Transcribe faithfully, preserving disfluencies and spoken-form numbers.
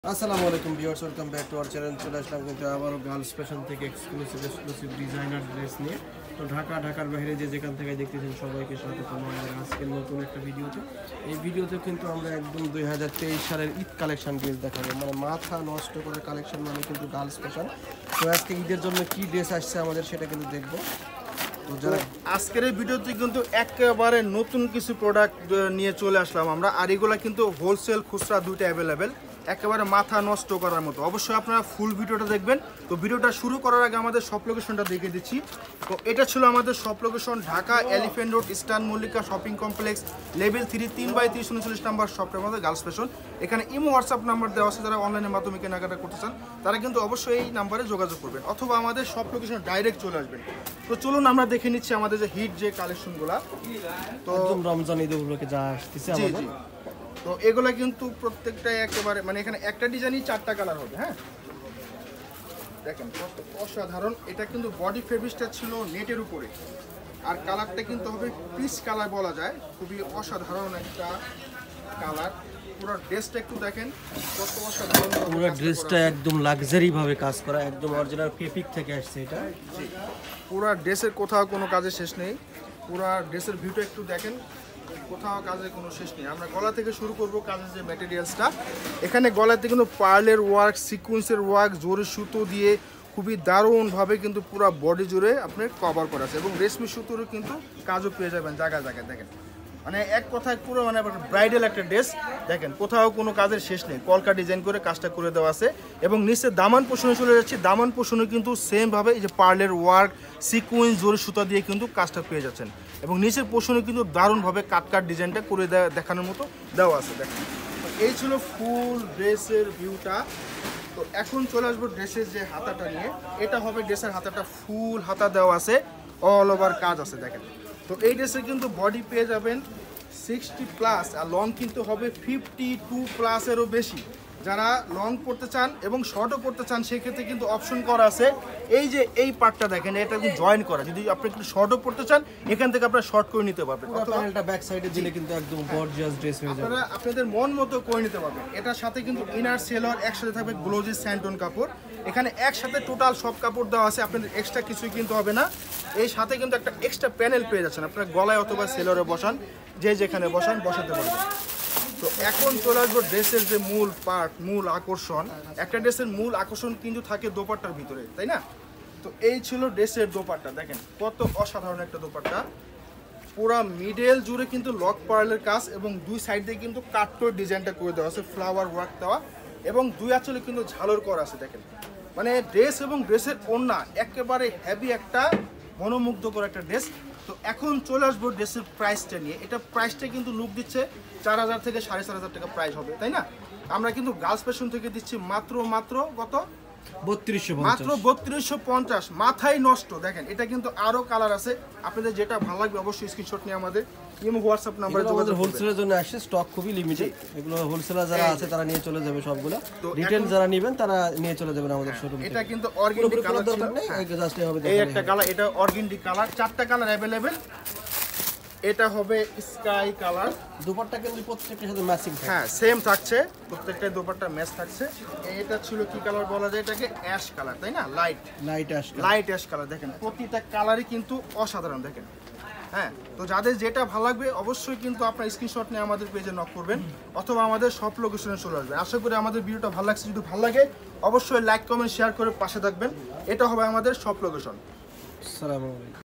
আসসালামু আলাইকুম viewers, welcome back to our channel. চলে আসলাম কিন্তু আবারও গার্লস ফ্যাশন থেকে এক্সক্লুসিভ এক্সক্লুসিভ ডিজাইনার ড্রেস নিয়ে। তো ঢাকা ঢাকার বাইরে যে যেখান থেকে দেখতেছেন সবাইকে স্বাগত আমাদের আজকের নতুন একটা ভিডিওতে। এই ভিডিওতে কিন্তু আমরা একদম দুই হাজার তেইশ সালের ঈদ কালেকশন ড্রেস দেখাবো, মানে মাথা নষ্ট করে কালেকশন, মানে কিন্তু গার্লস ফ্যাশন। তো আজকে ঈদের জন্য কি ড্রেস আসছে আমাদের সেটা কিন্তু দেখবো। তো যারা আজকের এই ভিডিওতে কিন্তু একেবারে নতুন কিছু প্রোডাক্ট নিয়ে চলে আসলাম আমরা, আর এগুলো কিন্তু হোলসেল খুচরা দুইটা অ্যাভেলেবেল, একেবারে মাথা নষ্ট করার মতো। অবশ্যই আপনারা ফুল ভিডিওটা দেখবেন। তো ভিডিওটা শুরু করার আগে আমাদের শপ লোকেশনটা দেখে দিচ্ছি। তো এটা ছিল আমাদের shop location, Dhaka elephant road, eastern Mallika shopping complex, level three, তিন বাই তিরিশ উনচল্লিশ নাম্বার শপের মধ্যে গার্লস ফ্যাশন। এখানে ইমো হোয়াটসঅ্যাপ নাম্বার দেওয়া আছে, যারা অনলাইনের মাধ্যমে কেনাকাটা করতে চান তারা কিন্তু অবশ্যই এই নাম্বারে যোগাযোগ করবেন, অথবা আমাদের শপ লোকেশন ডাইরেক্ট চলে আসবেন। তো চলুন আমরা দেখে নিচ্ছি আমাদের যে হিট যে কালেকশনগুলো। তো একদম রমজান ঈদ উপলক্ষে যা আসতেছে জি আমাদের। জি তো এগুলা কিন্তু প্রত্যেকটাই একেবারে, মানে এখানে একটা ডিজাইনই চারটা কালার হবে। হ্যাঁ, দেখেন কত অসাধারণ। এটা কিন্তু বডি ফেব্রিক্সটা ছিল নেটের উপরে, আর কালারটা কিন্তু হবে পিচ কালার বলা যায়। খুবই অসাধারণ একটা কালার। পুরো ড্রেসটা একটু দেখেন কত অসাধারণ। পুরো ড্রেসটা একদম লাক্সারি ভাবে কাজ করা, একদম অরিজিনাল ফেব্রিক থেকে আসছে এটা। জি, পুরো ড্রেসের কোথাও কোনো কাজের শেষ নেই। পুরো ড্রেসের ভিউটা একটু দেখেন, কোথাও কাজের কোনো শেষ নেই। আমরা গলা থেকে শুরু করব কাজের যে ম্যাটেরিয়ালসটা। এখানে গলাতে কিন্তু পার্লের ওয়ার্ক, সিকুয়েন্সের ওয়ার্ক, জোরে সুতো দিয়ে খুবই দারুণভাবে কিন্তু পুরো বডি জুড়ে আপনার কভার করা আছে, এবং রেশমি সুতোরও কিন্তু কাজও পেয়ে যাবেন জায়গায় জায়গায়। দেখেন, মানে এক কথায় পুরো মানে ব্রাইডাল একটা ড্রেস। দেখেন কোথাও কোনো কাজের শেষ নেই, কলকা ডিজাইন করে কাজটা করে দেওয়া আছে। এবং নিচে দামান পোষণে চলে যাচ্ছে, দামান পোষণে কিন্তু সেমভাবে এই যে পার্লের ওয়ার্ক, সিকুয়েন্স, জোরে সুতা দিয়ে কিন্তু কাজটা পেয়ে যাচ্ছেন। এবং নিচের পোষণে কিন্তু দারুণভাবে কাট কাট ডিজাইনটা করে দেখানোর মতো দেওয়া আছে। দেখেন, এই ছিল ফুল ড্রেসের ভিউটা। তো এখন চলে আসবো ড্রেসের যে হাতাটা নিয়ে। এটা হবে ড্রেসের হাতাটা, ফুল হাতা দেওয়া আছে, অল ওভার কাজ আছে। দেখেন, তো এই ড্রেসে কিন্তু বডি পেয়ে যাবেন সিক্সটি প্লাস, আর লং কিন্তু হবে ফিফটি টু প্লাসেরও বেশি। যারা লং পড়তে চান এবং শর্টও পড়তে চান সেক্ষেত্রে কিন্তু অপশন করা আছে। এই যে এই পার্টটা দেখেন, এটা কিন্তু জয়েন করা। যদি আপনি একটু শর্টও পড়তে চান এখান থেকে আপনারা শর্ট করে নিতে পারবেন, অথবা প্যানেলটা ব্যাক সাইডে দিলে কিন্তু একদম গর্জিয়াস ড্রেস হয়ে যাবে। আপনারা আপনাদের মন মতো করে নিতে পারবেন। এটার সাথে কিন্তু ইনার সেলর একসাথে থাকবে, গ্লোজি স্যান্টন কাপড়। এখানে একসাথে টোটাল সব কাপড় দেওয়া আছে, আপনাদের এক্সট্রা কিছুই কিনতে হবে না। এই সাথে কিন্তু একটা এক্সট্রা প্যানেল পেয়ে যাচ্ছেন, আপনারা গলায় অথবা সেলরে বসান, যে যেখানে বসান বসাতে পারবেন। তো এখন চলে আসবো ড্রেসের যে মূল পার্ট, মূল আকর্ষণ। একটা ড্রেসের মূল আকর্ষণ কিন্তু থাকে দোপাট্টার ভিতরে, তাই না? তো এই ছিল ড্রেসের দোপাট্টা। দেখেন কত অসাধারণ একটা দোপাট্টা। পুরা মিডল জুড়ে কিন্তু লক পার্লের কাজ, এবং দুই সাইড দিয়ে কিন্তু কাটটোর ডিজাইনটা করে দেওয়া আছে, ফ্লাওয়ার ওয়ার্ক দেওয়া, এবং দুই আঁচলে কিন্তু ঝালর করা আছে। দেখেন, মানে ড্রেস এবং ড্রেসের ওড়না একেবারে হেভি একটা মনোমুগ্ধকর একটা ড্রেস। তো এখন চলে আসবো ড্রেসের প্রাইসটা নিয়ে। এটা প্রাইসটা কিন্তু লুক দিচ্ছে চার হাজার থেকে সাড়ে চার হাজার টাকা প্রাইস হবে, তাই না? আমরা কিন্তু গার্লস ফ্যাশন থেকে দিচ্ছি মাত্র মাত্র কত, বত্রিশশো মাত্র বত্রিশশো পঞ্চাশ। মাথায় নষ্ট। দেখেন, এটা কিন্তু আরো কালার আছে, আপনাদের যেটা ভালো লাগবে অবশ্যই স্ক্রিনশট নিয়ে আমাদের ইমো হোয়াটসঅ্যাপ নাম্বারে যোগাযোগ করবেন। হোলসেলের জন্য আসে, স্টক খুবই লিমিটেড। এগুলো হোলসেলার যারা আছে তারা নিয়ে চলে যাবে সবগুলো। তো রিটেল এখন- যারা নেবেন তারা নিয়ে চলে যাবেন আমাদের শোরুম থেকে। এটা কিন্তু অর্গেন্ডি কালার ছিল। দরকার নেই, জাস্ট হবে এই একটা কালার, এটা অর্গেন্ডি কালার, চারটা কালার অ্যাভেলেবেল। এটা হবে স্কাই কালার। দুপাট্টা কিন্তু প্রত্যেকটার সাথে ম্যাচিং থাকে। হ্যাঁ, সেম থাকছে, প্রত্যেকটা দোপাট্টা ম্যাচ থাকছে। এটা ছিল কি কালার বলা যায় এটাকে, অ্যাশ কালার, তাই না? লাইট লাইট আসবে, লাইট অ্যাশ কালার। দেখেন প্রতিটা কালারই কিন্তু অসাধারণ। দেখেন, হ্যাঁ, তো যাদের যেটা ভালো লাগবে অবশ্যই কিন্তু আপনার স্ক্রিনশট নিয়ে আমাদের পেজে নক করবেন, অথবা আমাদের সব লোকেশনে চলে আসবেন। আশা করি আমাদের ভিডিওটা ভালো লাগছে। যদি ভালো লাগে অবশ্যই লাইক কমেন্ট শেয়ার করে পাশে থাকবেন। এটা হবে আমাদের সব লোকেশন। আসসালামু আলাইকুম।